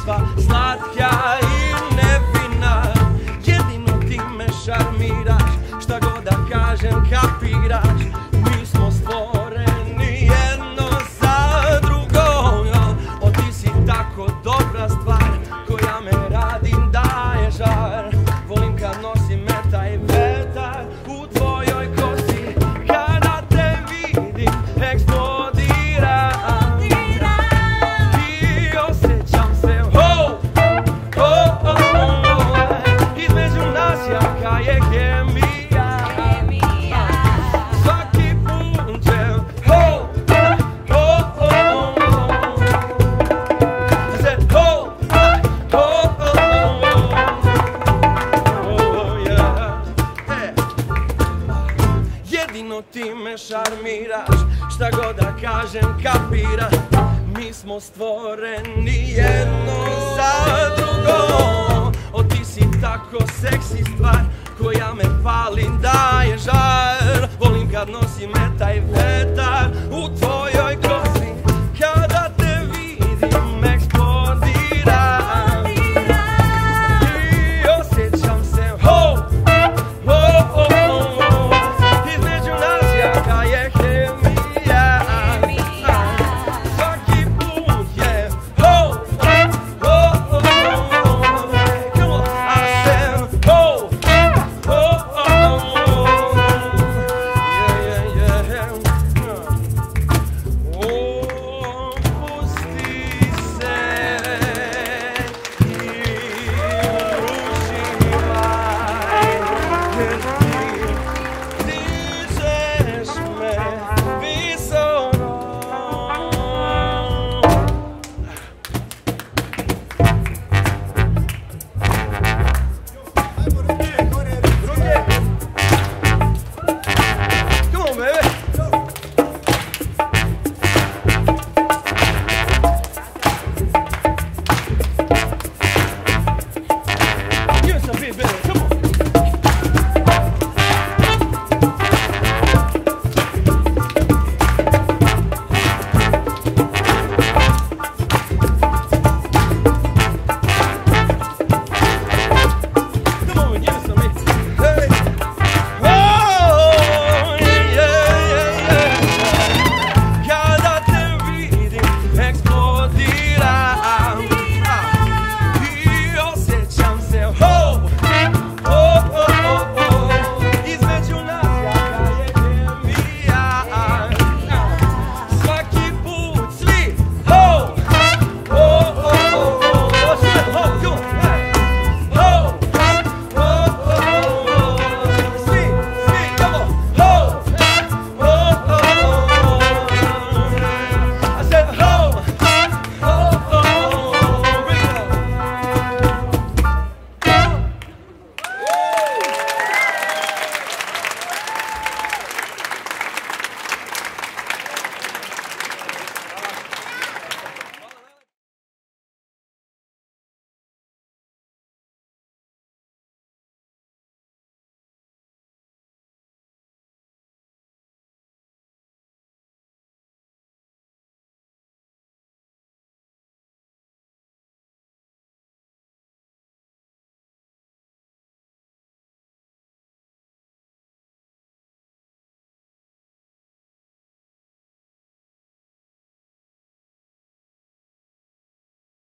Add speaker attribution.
Speaker 1: takva slatka i nevina. Jedino ti me šarmiraš, šta god da kažem kapiraš. Mi smo stvoreni jedno za drugo. O ti si tako dobra stvar, koja me radim daje žar. Volim kad nosim me taj vetar u tvojoj kosi. Kada te vidim eksplodira i osjećam se između nas jaka je kemija. Svaki put će jedino ti me šarmiraš, šta god da kažem kapiraš. Mi smo stvoreni jedno za drugo. O ti si tako seksi stvar, koja me pali daje žar. Volim kad nosi me taj vetar